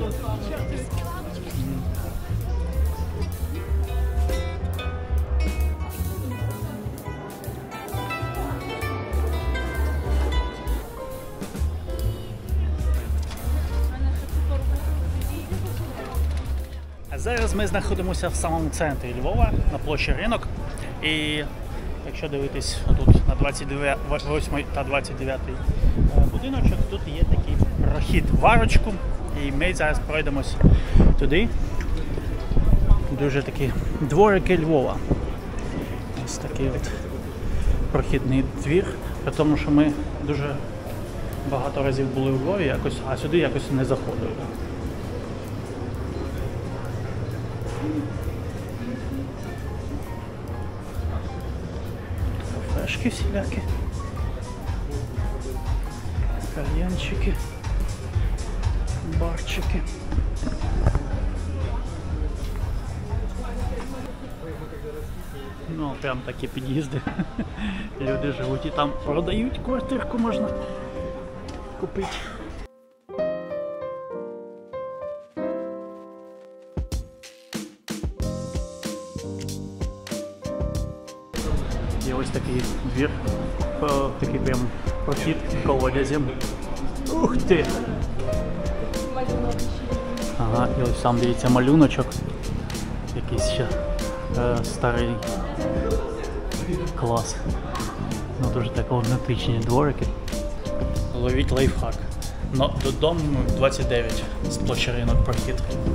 Зараз ми знаходимося в самому центрі Львова, на площі Ринок. І якщо дивитись отут на 28 та 29 будиночок, тут є такий прохід в арочку. І ми зараз пройдемось туди. Дуже такі дворики Львова. Ось такий от прохідний двір. При тому, що ми дуже багато разів були у Львові, а сюди якось не заходили. Кафешки всілякі, кальянчики, барчики. Ну, прям такі під'їзди. Люди живуть і там продають, квартирку можна купити. Є ось такий двір, такий прям прохід колодязем. Ух ти! Ага, і ось там дивіться малюночок. Якийсь ще старий. Клас. Ну дуже так аутентичні дворики. Ловіть лайфхак. Но додому 29 з площі Ринок прохід.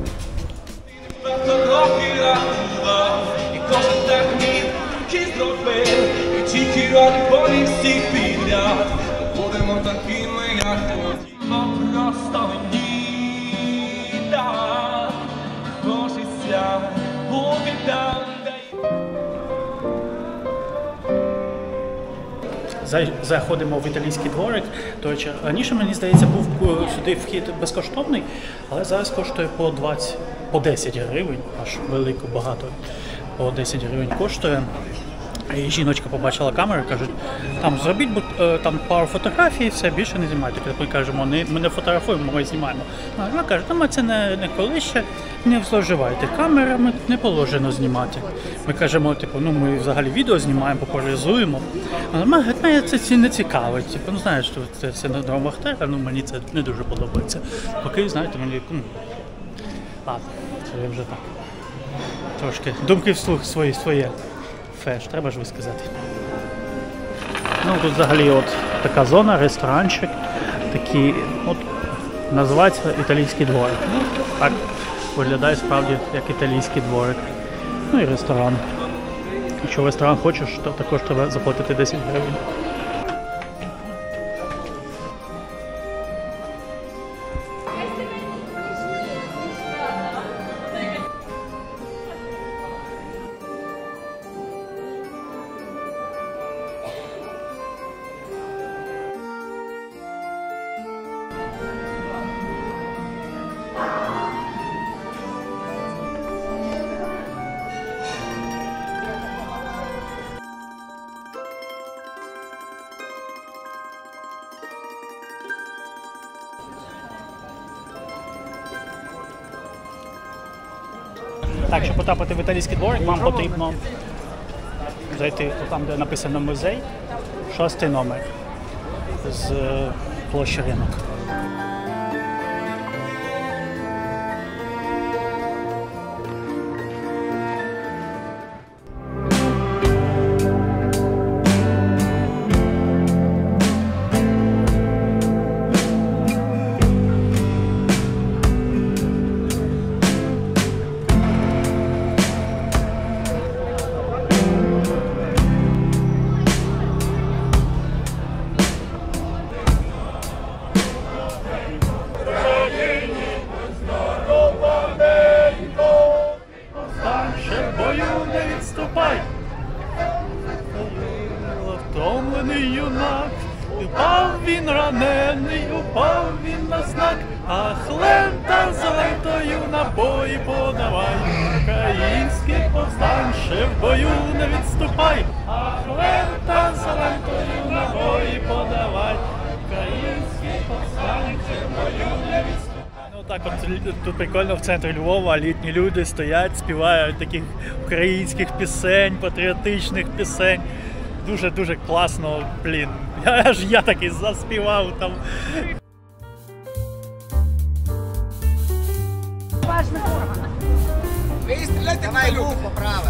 Будемо такими, як тоді. Просто ні, так, Божися, буде там, де... Заходимо в італійський дворик. Раніше, мені здається, був сюди вхід безкоштовний, але зараз коштує по 10 гривень, аж велико багато, по 10 гривень коштує. І жіночка побачила камеру і каже, там зробіть там пару фотографій, все, більше не знімайте. Ми кажемо, ми не фотографуємо, ми знімаємо. Вона каже, там це не коли ще, не зловживайте камерами, не положено знімати. Ми кажемо, типу, ну ми взагалі відео знімаємо, популяризуємо. Мене це не цікавить. Типу, ну знаєш, це синдром Ахтера, ну мені це не дуже подобається. Поки, знаєте, мені, ладно, це я вже так. Трошки думки вслух своє. Феш, треба ж висказати. Ну, тут взагалі от така зона, ресторанчик, такий, от, називається італійський дворик. Ну, так виглядає справді як італійський дворик. Ну і ресторан. Якщо в ресторан хочеш, то також треба заплатити 10 гривень. Так, щоб потрапити в італійський дворик, вам потрібно зайти там, де написано музей, 6-й номер з площі Ринок. Втомлений юнак, упав він ранений, упав він на знак, ах, лента за лентою набої подавай, український повстанче в бою не відступай, ах, лента за лентою набої подавай, український повстанче в бою не відступай. Так от тут прикольно в центрі Львова літні люди стоять, співають таких українських пісень, патріотичних пісень. Дуже-дуже класно, блін. Я таки заспівав там. Давай вухо праве.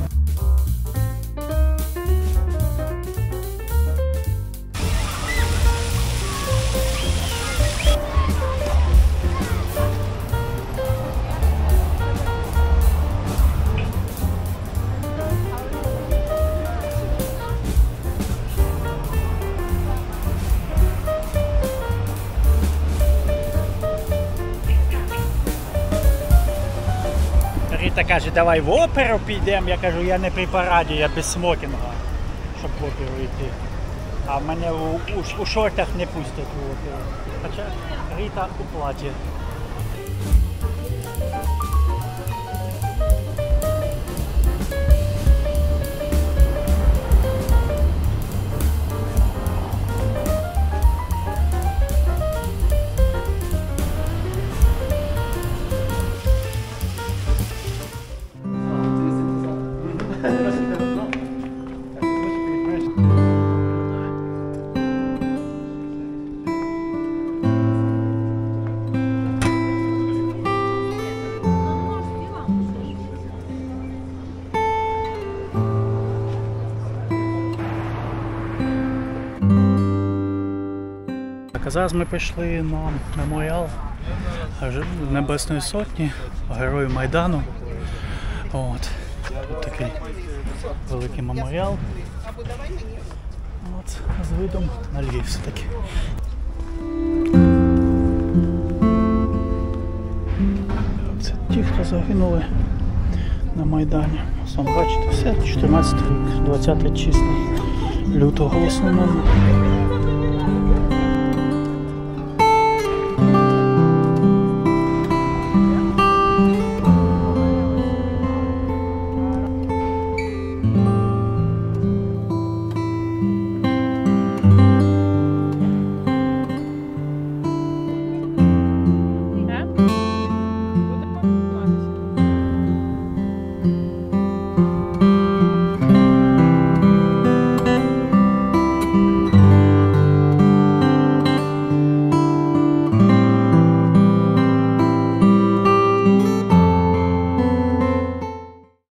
Ріта каже, давай в оперу підемо. Я кажу, я не при параді, я без смокінга, щоб в оперу йти. А мене у шортах не пустять в оперу. Хоча Ріта у платі. А зараз ми прийшли на меморіал Небесної Сотні, Герою Майдану. От. Тут такий великий меморіал. От, з видом на Львів все-таки. Це ті, хто загинули на Майдані. Сам бачите, все, 14 рік, 20 числа лютого в основному.